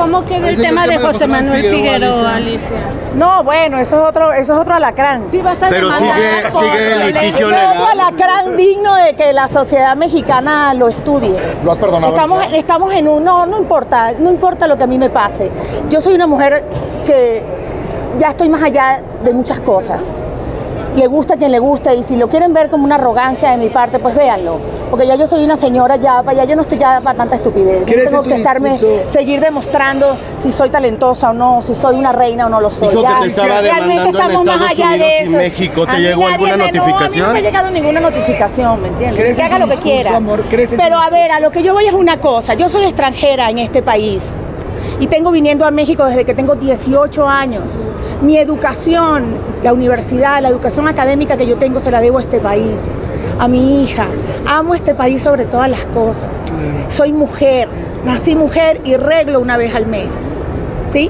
¿Cómo quedó el tema de José Manuel Figueroa, Alicia? No, bueno, eso es otro alacrán. Sí, vas a pero sigue el litigio legal. Es otro alacrán digno de que la sociedad mexicana lo estudie. ¿Lo has perdonado? Estamos en un... No importa lo que a mí me pase. Yo soy una mujer que ya estoy más allá de muchas cosas. Le gusta a quien le gusta, y si lo quieren ver como una arrogancia de mi parte, pues véanlo. Porque ya yo soy una señora, ya yo no estoy ya para tanta estupidez. No tengo que seguir demostrando si soy talentosa o no, si soy una reina o no lo soy. Dijo que te estaba demandando en Estados Unidos y México. ¿Te llegó alguna notificación? No, a mí no me ha llegado ninguna notificación, ¿me entiendes? Que haga lo que quiera. Pero a ver, a lo que yo voy es una cosa. Yo soy extranjera en este país y tengo viniendo a México desde que tengo 18 años. Mi educación, la universidad, la educación académica que yo tengo se la debo a este país, a mi hija. Amo este país sobre todas las cosas. Soy mujer, nací mujer y reglo una vez al mes, ¿sí?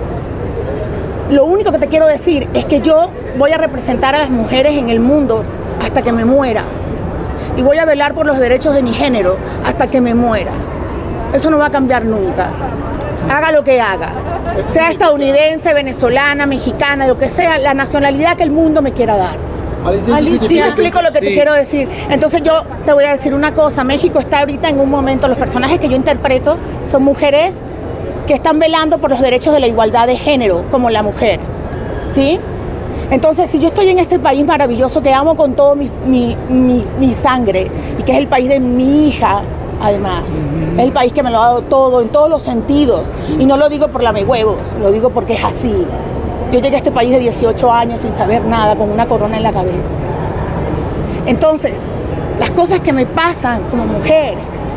Lo único que te quiero decir es que yo voy a representar a las mujeres en el mundo hasta que me muera. Y voy a velar por los derechos de mi género hasta que me muera. Eso no va a cambiar nunca. Haga lo que haga, sea estadounidense, venezolana, mexicana, lo que sea, la nacionalidad que el mundo me quiera dar. Alicia, me explico lo que te quiero decir. Entonces yo te voy a decir una cosa, México está ahorita en un momento, los personajes que yo interpreto son mujeres que están velando por los derechos de la igualdad de género, como la mujer, ¿sí? Entonces, si yo estoy en este país maravilloso que amo con todo mi sangre, y que es el país de mi hija, además, es el país que me lo ha dado todo, en todos los sentidos, y no lo digo por lamehuevos, lo digo porque es así. Yo llegué a este país de 18 años sin saber nada, con una corona en la cabeza. Entonces, las cosas que me pasan como mujer,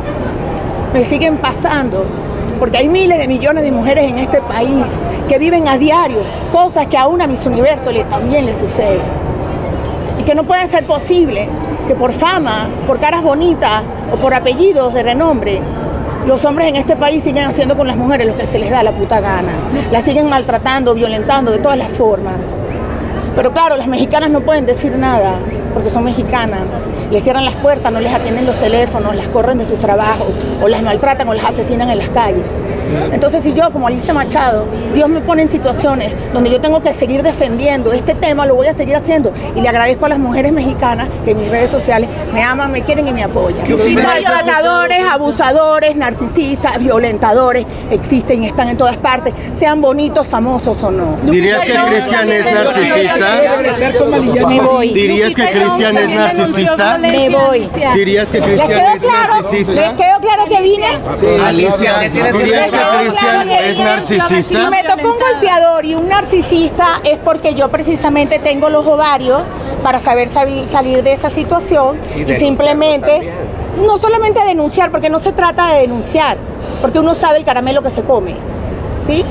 me siguen pasando, porque hay miles de millones de mujeres en este país que viven a diario cosas que a una Miss Universo también le suceden, y que no puede ser posible que por fama, por caras bonitas o por apellidos de renombre, los hombres en este país siguen haciendo con las mujeres lo que se les da la puta gana. Las siguen maltratando, violentando de todas las formas. Pero claro, las mexicanas no pueden decir nada, porque son mexicanas. Les cierran las puertas, no les atienden los teléfonos, las corren de sus trabajos, o las maltratan o las asesinan en las calles. Entonces, si yo, como Alicia Machado, Dios me pone en situaciones donde yo tengo que seguir defendiendo este tema, lo voy a seguir haciendo. Y le agradezco a las mujeres mexicanas que en mis redes sociales me aman, me quieren y me apoyan. Violadores, abusadores, narcisistas, violentadores existen y están en todas partes, sean bonitos, famosos o no. ¿Dirías que Cristian es narcisista? Me voy. ¿Dirías que Cristian es narcisista? Me voy. ¿Dirías que Cristian es narcisista? ¿Les quedó claro que vine? Alicia, ¿dirías que Cristian es narcisista? Si me tocó un golpeador y un narcisista es porque yo precisamente tengo los ovarios para saber salir de esa situación y simplemente, no solamente denunciar, porque no se trata de denunciar, porque uno sabe el caramelo que se come, ¿sí?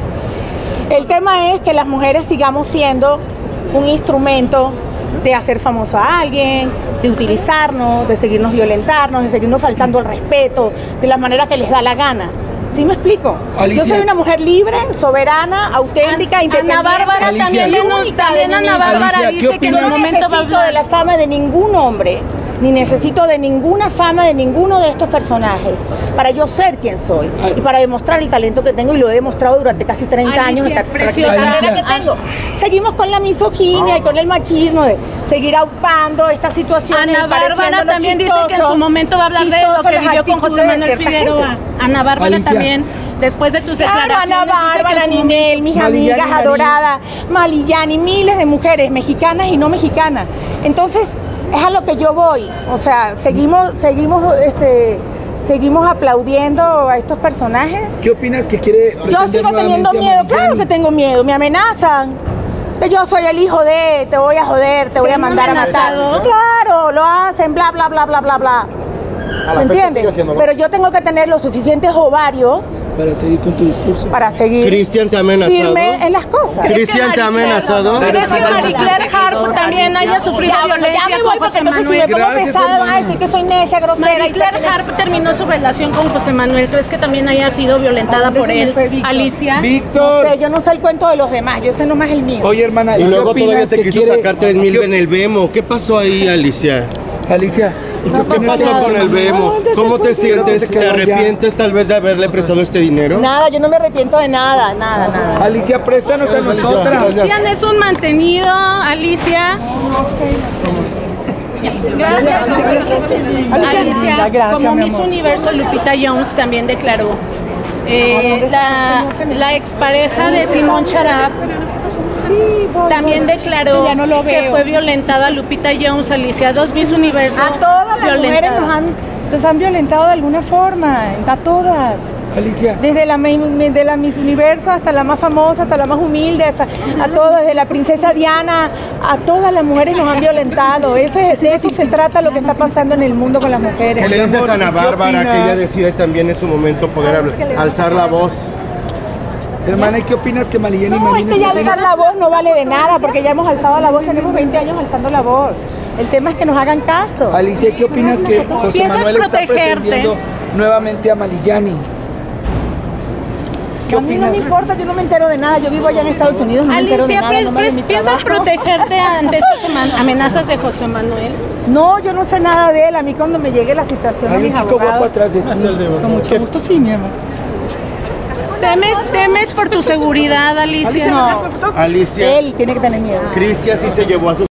El tema es que las mujeres sigamos siendo un instrumento de hacer famoso a alguien, de utilizarnos, de seguirnos violentarnos, de seguirnos faltando el respeto, de la manera que les da la gana. ¿Sí me explico? Alicia. Yo soy una mujer libre, soberana, auténtica, independiente. Ana Bárbara también Ana Bárbara dice que en un momento va a hablar de la fama de ningún hombre, ni necesito de ninguna fama de ninguno de estos personajes para yo ser quien soy y para demostrar el talento que tengo, y lo he demostrado durante casi 30 años en la carrera que tengo. Seguimos con la misoginia y con el machismo de seguir aupando estas situaciones. Ana Bárbara también dice que en su momento va a hablar de lo que vivió con José Manuel Figueroa. Ana Bárbara también, después de tus declaraciones. Ana Bárbara, Ninel, mis amigas adoradas, Malillani, miles de mujeres mexicanas y no mexicanas. Entonces, es a lo que yo voy. O sea, seguimos aplaudiendo a estos personajes. ¿Qué opinas que quiere? Yo sigo teniendo miedo, claro que tengo miedo, me amenazan. Que yo soy el hijo de, te voy a joder, te voy a mandar a matar. Claro, lo hacen, bla, bla, bla, bla, bla, bla. ¿Me entiendes? Pero yo tengo que tener los suficientes ovarios para seguir con tu discurso. Para seguir. ¿Cristian te ha amenazado? Firme en las cosas. ¿Cristian te ha amenazado? ¿Crees que Marie Claire Harp también haya sufrido violencia? Ya me voy, porque entonces si me pongo pesada van a decir que soy necia, grosera. Marie Claire Harp terminó su relación con José Manuel. ¿Crees que también haya sido violentada por él? Alicia. Víctor. No sé, yo no sé el cuento de los demás, yo sé nomás el mío. Oye, hermana, y luego todavía te quiso sacar 3,000 en el Vemo. ¿Qué pasó ahí, Alicia? Alicia, ¿Qué pasó con el Vemo? ¿Cómo te sientes? ¿Te arrepientes tal vez de haberle prestado este dinero? Nada, yo no me arrepiento de nada, nada. Alicia, préstanos a nosotras. Cristian es un mantenido, Alicia. Gracias. Alicia, como Miss Universo, Lupita Jones también declaró. La expareja de Simón Charaf también declaró que fue violentada Lupita Jones, Alicia, 2 Miss Universo. A todas las mujeres nos han violentado de alguna forma, a todas. Alicia. Desde la Miss Universo hasta la más famosa, hasta la más humilde, hasta a todas, desde la princesa Diana, a todas las mujeres nos han violentado. De eso se trata lo que está pasando en el mundo con las mujeres. ¿Qué le dices a Ana Bárbara que ella decide también en su momento poder alzar la voz? Hermana, ¿y qué opinas que Malillani No, es que ya alzar la voz no vale de nada, porque ya hemos alzado la voz, tenemos 20 años alzando la voz. El tema es que nos hagan caso. Alicia, ¿qué opinas que José Manuel está pretendiendo nuevamente a Malillani? A mí no me importa, yo no me entero de nada, yo vivo allá en Estados Unidos, no Alicia, me entero de nada. ¿piensas protegerte ante estas amenazas de José Manuel? No, yo no sé nada de él, a mí cuando me llegue la situación Hay un chico guapo atrás de ti. Con mucho gusto, sí, mi amor. ¿Temes por tu seguridad, Alicia? No, Alicia. él tiene que tener miedo. Cristian sí se llevó a su